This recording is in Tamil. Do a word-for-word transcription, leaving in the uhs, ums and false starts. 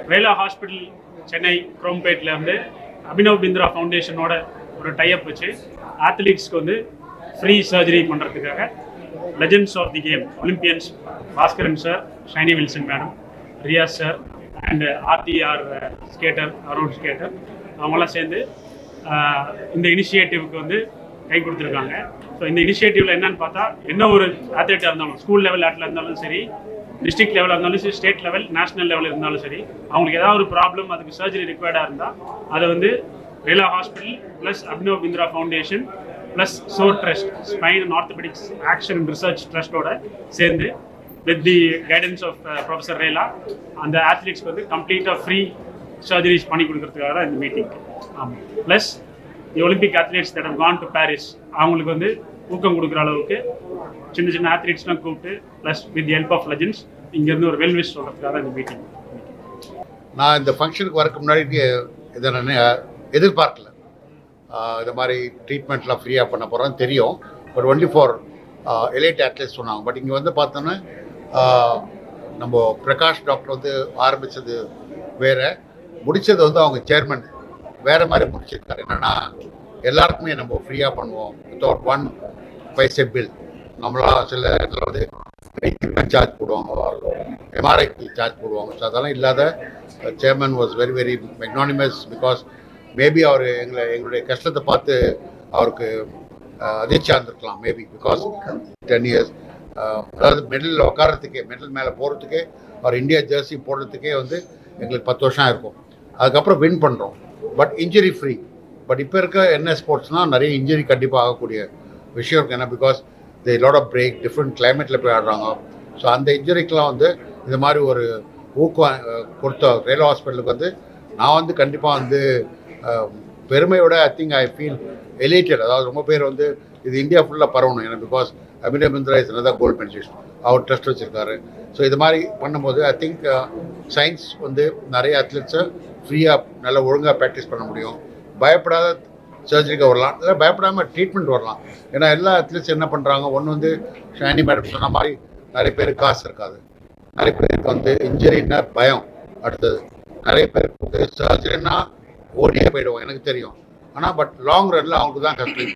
Rela Hospital, Chennai, Chromepet, Abhinav Bindra Foundation ஒரு tie-up வச்சு athletes-க்கு வந்து free surgery பண்றதுக்காக legends of the game, Olympians, Bhaskaran sir, Shiny Wilson madam, Riaz sir, and R T R uh, skater, road skater, அவங்களாம் சேர்ந்து இந்த இனிஷியேட்டிவ்க்கு வந்து கை கொடுத்துருக்காங்க. ஸோ இந்த இனிஷியேட்டிவ்ல என்னன்னு பார்த்தா என்ன ஒரு அத்லெட்டாக இருந்தாலும் ஸ்கூல் லெவல் ஆட்டில் இருந்தாலும் சரி, டிஸ்ட்ரிக்ட் லெவலில் இருந்தாலும் சரி, ஸ்டேட் லெவல், நேஷனல் லெவலில் இருந்தாலும் சரி, அவங்களுக்கு ஏதாவது ஒரு ப்ராப்ளம் அதுக்கு சர்ஜரி ரிக்வயர்டாக இருந்தால் அதை வந்து Rela Hospital plus Abhinav Bindra Foundation plus SOAR Trust, Spine and Orthopedics Action and Research Trust ஓட சேர்ந்து with the guidance of uh, Professor Rela அந்த athletes வந்து கம்ப்ளீட்டாக ஃப்ரீ சர்ஜரிஸ் பண்ணி கொடுக்கறதுக்காக தான் இந்த மீட்டிங். ஆமாம், bless the Olympic athletes that have gone to Paris அவங்களுக்கு வந்து ஊக்கம் கொடுக்குற அளவுக்கு சின்ன சின்ன athletes-லாம் கூப்பிட்டு bless with the help of legends இங்கேருந்து ஒரு வெல்விஷ் சொல்கிறதுக்காக தான் இந்த மீட்டிங். நான் இந்த ஃபங்க்ஷனுக்கு வரக்கு முன்னாடி இதை நான் எதிர்பார்க்கல. இந்த மாதிரி ட்ரீட்மெண்ட்லாம் ஃப்ரீயாக பண்ண போகிறோன்னு தெரியும். But only for elite athletes சொன்னாங்க. பட் இங்கே வந்து பார்த்தோன்னா நம்ம பிரகாஷ் டாக்டர் வந்து ஆரம்பித்தது வேறு, முடித்தது வந்து அவங்க சேர்மன் வேறு மாதிரி முடிச்சிருக்காரு. என்னென்னா எல்லாருக்குமே நம்ம ஃப்ரீயாக பண்ணுவோம் வித்தவுட் ஒன் பைசே பில். நம்மளா சில இடத்துல வந்து சார்ஜ் போடுவாங்க, எம்ஆர்ஐக்கு சார்ஜ் போடுவாங்க. ஸோ அதெல்லாம் இல்லாத chairman was very very magnanimous. Because maybe அவர் எங்களை எங்களுடைய கஷ்டத்தை பார்த்து அவருக்கு அதிர்ச்சியாக இருந்திருக்கலாம் மேபி. பிகாஸ் டென் இயர்ஸ் அதாவது மெடலில் உட்காரத்துக்கே, மெடல் மேலே போகிறதுக்கே, அவர் இந்தியா ஜெர்சி போடுறதுக்கே வந்து எங்களுக்கு பத்து வருஷம் இருக்கும். அதுக்கப்புறம் வின் பண்ணுறோம், பட் இன்ஜுரி ஃப்ரீ. பட் இப்போ இருக்க என்ன ஸ்போர்ட்ஸ்னால் நிறைய இன்ஜுரி கண்டிப்பாக ஆகக்கூடிய விஷயம் இருக்குது. ஏன்னா because the lot of break, different கிளைமேட்டில் போய் ஆடுறாங்க. ஸோ அந்த இன்ஜுரிக்கெலாம் வந்து இந்த மாதிரி ஒரு ஊக்கம் கொடுத்த ரேலா ஹாஸ்பிட்டலுக்கு வந்து நான் வந்து கண்டிப்பாக வந்து பெருமையோட ஐ திங்க் ஐ ஃபீல் எலிட்டட். அதாவது ரொம்ப பேர் வந்து இது இந்தியா ஃபுல்லாக பரவணும். ஏன்னா because Abhinav Bindra is another gold medalist, அவர் ட்ரஸ்ட் வச்சுருக்காரு. ஸோ இது மாதிரி பண்ணும்போது ஐ திங்க் சயின்ஸ் வந்து நிறைய அத்லெட்ஸை ஃப்ரீயாக நல்லா ஒழுங்காக ப்ராக்டிஸ் பண்ண முடியும். பயப்படாத சர்ஜரிக்கு வரலாம், இல்லை பயப்படாமல் ட்ரீட்மெண்ட் வரலாம். ஏன்னா எல்லா அத்லெட்ஸ் என்ன பண்ணுறாங்க, ஒன்று வந்து ஷைனி மேடம் சொன்ன மாதிரி நிறைய பேருக்கு காசு இருக்காது, நிறைய பேருக்கு வந்து இன்ஜுரின்னா பயம். அடுத்தது நிறைய பேருக்கு வந்து சர்ஜரின்னா ஓடியே போயிடுவோம், எனக்கு தெரியும். ஆனால் பட் லாங் ரன்னில் அவங்களுக்கு தான் கஷ்டம்.